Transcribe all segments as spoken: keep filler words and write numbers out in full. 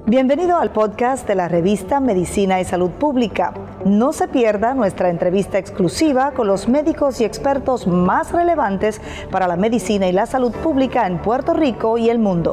Bienvenido al podcast de la revista Medicina y Salud Pública. No se pierda nuestra entrevista exclusiva con los médicos y expertos más relevantes para la medicina y la salud pública en Puerto Rico y el mundo.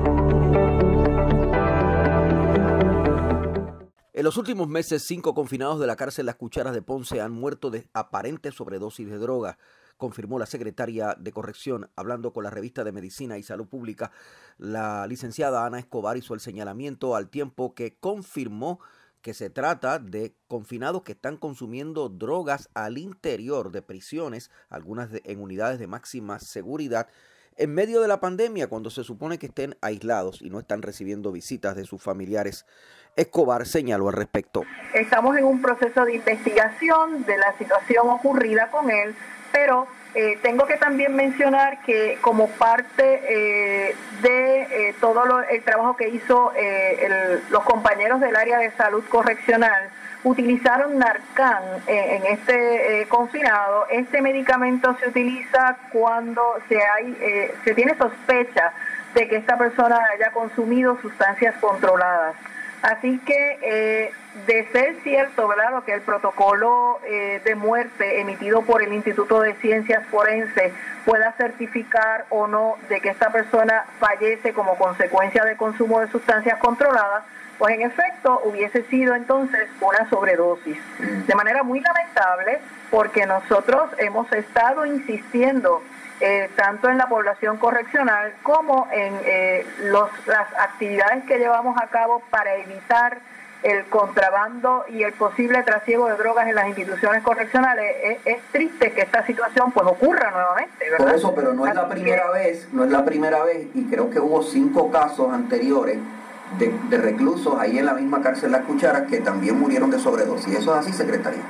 En los últimos meses, cinco confinados de la cárcel Las Cucharas de Ponce han muerto de aparente sobredosis de droga, confirmó la secretaria de Corrección. Hablando con la revista de Medicina y Salud Pública, la licenciada Ana Escobar hizo el señalamiento al tiempo que confirmó que se trata de confinados que están consumiendo drogas al interior de prisiones, algunas de, en unidades de máxima seguridad, en medio de la pandemia, cuando se supone que estén aislados y no están recibiendo visitas de sus familiares. Escobar señaló al respecto. Estamos en un proceso de investigación de la situación ocurrida con él, pero eh, tengo que también mencionar que como parte eh, de eh, todo lo, el trabajo que hizo eh, el, los compañeros del área de salud correccional, utilizaron Narcan eh, en este eh, confinado. Este medicamento se utiliza cuando se hay eh, se tiene sospecha de que esta persona haya consumido sustancias controladas. Así que eh, de ser cierto, ¿verdad?, lo que el protocolo eh, de muerte emitido por el Instituto de Ciencias Forenses pueda certificar o no de que esta persona fallece como consecuencia de consumo de sustancias controladas, pues en efecto hubiese sido entonces una sobredosis. De manera muy lamentable, porque nosotros hemos estado insistiendo Eh, tanto en la población correccional como en eh, los, las actividades que llevamos a cabo para evitar el contrabando y el posible trasiego de drogas en las instituciones correccionales. Es, es triste que esta situación pues ocurra nuevamente, ¿verdad? Por eso, pero no es la primera vez, no es la primera vez, y creo que hubo cinco casos anteriores de, de reclusos ahí en la misma cárcel Las Cucharas que también murieron de sobredosis. ¿Eso es así, secretaria?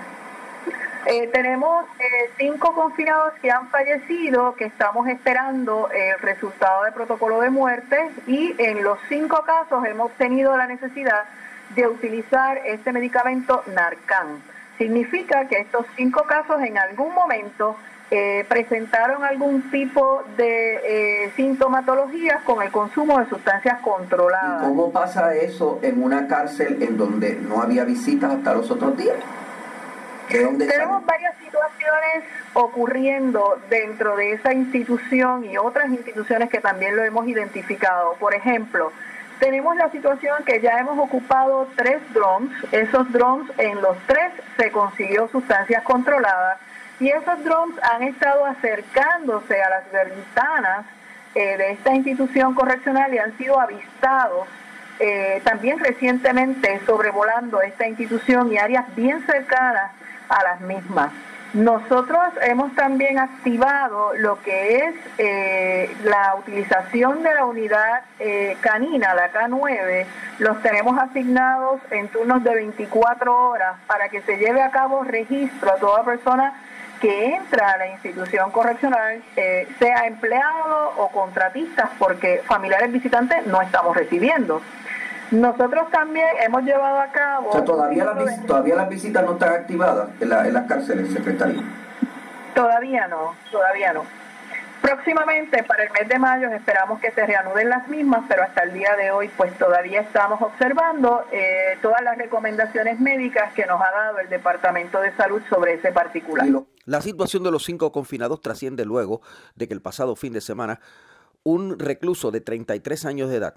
Eh, tenemos eh, cinco confinados que han fallecido, que estamos esperando el resultado del protocolo de muerte, y en los cinco casos hemos tenido la necesidad de utilizar este medicamento Narcan. Significa que estos cinco casos en algún momento eh, presentaron algún tipo de eh, sintomatología con el consumo de sustancias controladas. ¿Y cómo pasa eso en una cárcel en donde no había visitas hasta los otros días? Tenemos sale? varias situaciones ocurriendo dentro de esa institución y otras instituciones que también lo hemos identificado. Por ejemplo, tenemos la situación que ya hemos ocupado tres drums. Esos drums, en los tres se consiguió sustancias controladas, y esos drums han estado acercándose a las ventanas eh, de esta institución correccional y han sido avistados eh, también recientemente sobrevolando esta institución y áreas bien cercanas a las mismas. Nosotros hemos también activado lo que es eh, la utilización de la unidad eh, canina, la K nueve. Los tenemos asignados en turnos de veinticuatro horas para que se lleve a cabo registro a toda persona que entra a la institución correccional, eh, sea empleado o contratistas, porque familiares visitantes no estamos recibiendo. Nosotros también hemos llevado a cabo... O sea, todavía las, vis- todavía las visitas no están activadas en, la, en las cárceles, secretario. Todavía no, todavía no. Próximamente, para el mes de mayo, esperamos que se reanuden las mismas, pero hasta el día de hoy, pues todavía estamos observando eh, todas las recomendaciones médicas que nos ha dado el Departamento de Salud sobre ese particular. La situación de los cinco confinados trasciende luego de que el pasado fin de semana un recluso de treinta y tres años de edad,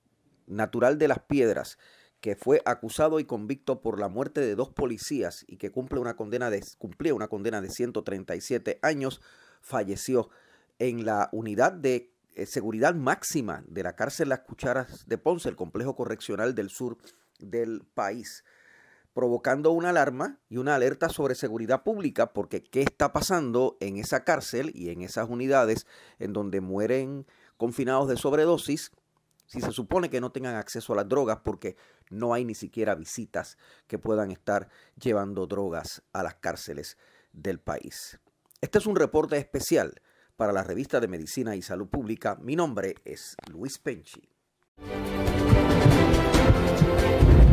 natural de Las Piedras, que fue acusado y convicto por la muerte de dos policías y que cumple una condena de, cumplía una condena de ciento treinta y siete años, falleció en la unidad de eh, seguridad máxima de la cárcel Las Cucharas de Ponce, el complejo correccional del sur del país, provocando una alarma y una alerta sobre seguridad pública, porque ¿qué está pasando en esa cárcel y en esas unidades en donde mueren confinados de sobredosis, si se supone que no tengan acceso a las drogas, porque no hay ni siquiera visitas que puedan estar llevando drogas a las cárceles del país? Este es un reporte especial para la revista de Medicina y Salud Pública. Mi nombre es Luis Penchi.